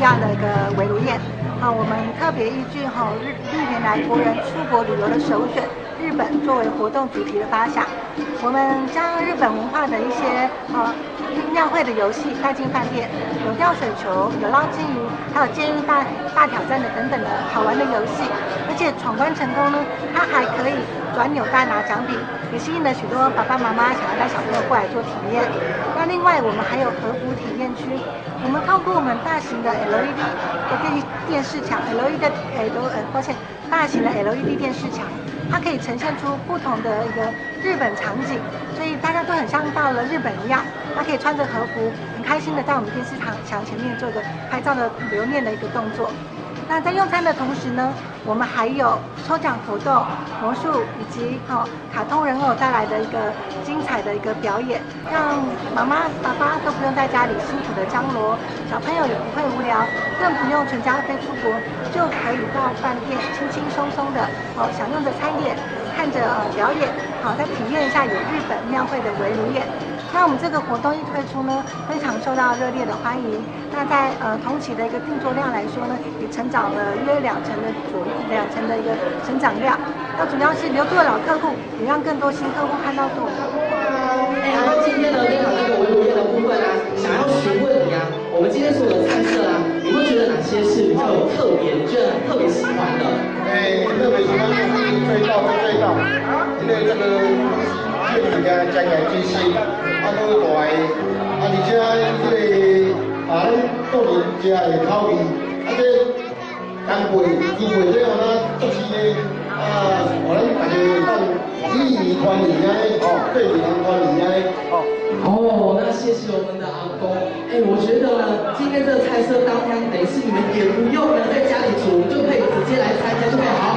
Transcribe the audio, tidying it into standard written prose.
样的一个围炉宴。我们特别依据历年来国人出国旅游的首选日本作为活动主题的发想，我们将日本文化的一些庙会的游戏带进饭店，有吊水球，有捞金鱼，还有监狱大挑战的等等的好玩的游戏。而且闯关成功呢，它还可以转扭蛋拿奖品，也吸引了许多爸爸妈妈想要带小朋友过来做体验。那另外我们还有和服体验区，我们透过我们大型的 LED 的电视墙 大型的 LED 电视墙，它可以呈现出不同的一个日本场景，所以大家都很像到了日本一样。它可以穿着和服，很开心的在我们电视墙前面做一个拍照的留念的一个动作。那在用餐的同时呢，我们还有抽奖活动、魔术以及卡通人偶带来的一个精彩的一个表演，让妈妈、爸爸都不用在家里辛苦的张罗，小朋友也不会无聊，更不用全家飞出国，就可以到饭店轻轻松松的享用着餐点，看着表演，再体验一下有日本庙会的围炉宴。那我们这个活动一推出呢，非常受到热烈的欢迎。那在同期的一个订座量来说呢，也成长了约2成的一个成长量。那主要是留住了老客户，也让更多新客户看到我们。 今天呢，跟那个围炉宴的部分啊，想要询问你啊，我们今天所有的菜色啊，你会觉得哪些是比较有特别，你觉得特别喜欢的？ 特别喜欢就是最道，因为这个店里面加起来最新。都大个，而且这个咱个人食的口味，这干贝、猪贝这样足新的，互咱大家当以年团圆安尼，对年团圆安尼。 那谢谢我们的阿公。我觉得呢，今天这个菜色当然得是你们也不用呢在家里煮，就可以直接来参加，就可以好好